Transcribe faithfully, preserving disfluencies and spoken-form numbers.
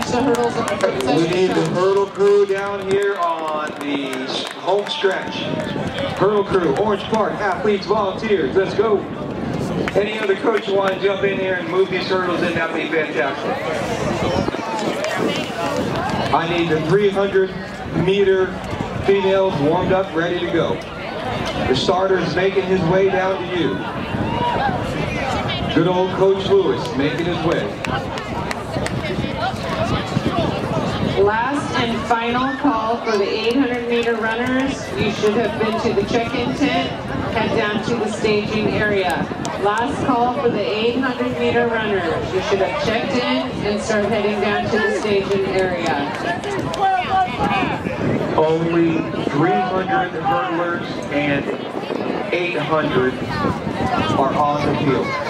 to hurdles on the first We session need the start. hurdle crew down here on the home stretch. Hurdle crew, Orange Park, athletes, volunteers, let's go. Any other coach who want to jump in here and move these hurdles in, that'd be fantastic. I need the three hundred meter females warmed up, ready to go. The starter is making his way down to you. Good old Coach Lewis making his way. Last and final call for the eight hundred meter runners. You should have been to the check-in tent. Head down to the staging area. Last call for the eight hundred meter runners. You should have checked in and start heading down to the staging area. Only three hundred hurdlers and eight hundred are on the field.